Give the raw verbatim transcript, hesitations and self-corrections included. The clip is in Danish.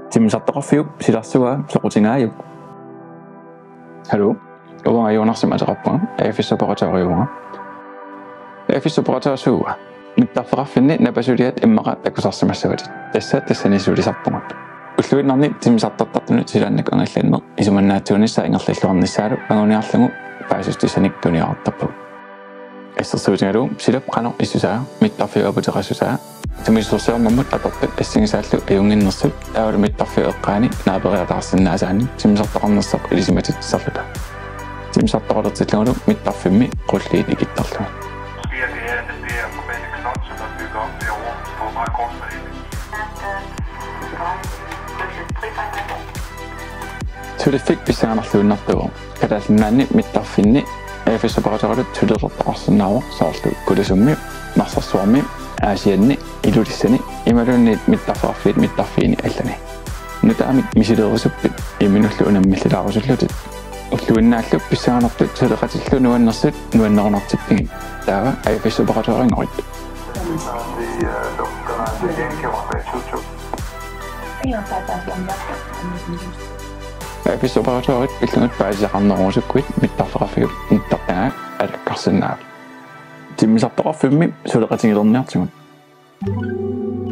Timmisartoqarfiup silarsugaa soqutigaayup. Hallo. Uanga Joonarsim aterappunga aafissoperatoriuga. Aafissoperatorsuuga. Mittarfeqarfinni napasuliat immaqa akusarsimassavatit. Tassa tassanisuulisarpunga. Ulluinarni timmisartartartunu silaannak angallanner isumannaattuunissa ingerlalluarnissaalu anguniarlugu paasustisanikuniartarpu. Issersuutigalu silap qanor issusaa mittarfiuaputeqassusaa Timmissorsiornermut atorpat assingisaallu ajunginnersut aavalu mittarfiueqqaani naaperiataarsinnaasaani timmisartaqarnerseq ilisimatit sarluta. Timmisartoqalertillugulu mittarfimmi qulliit ikittarlugu. Måske er det her det er forbinding knot, som der bygger op derovre på meget kort Tulifik pissaanarluunnertugu kadaallinnaanni mittarfinni aafissoperatorilut tulerlertaqarsinnaava saarlu kulisummi narsarsuarmi aasianni ilulissani imalunniit mittarfeqarfiit mittarfiini allani nutaamik misileerusuppit iminullu unammillilaarusullutit ulluinnaallu pissaanartut tuleqatillu nuannersut nuannerunartippigin taava aafissoperatoriingorit aafissoperatoriit illugut paasisaqarnerusukkuit mittarfeqarfiup mittartagaa alakkarsinnaava Timmisartoqarfimmi suleqatingilerniartigut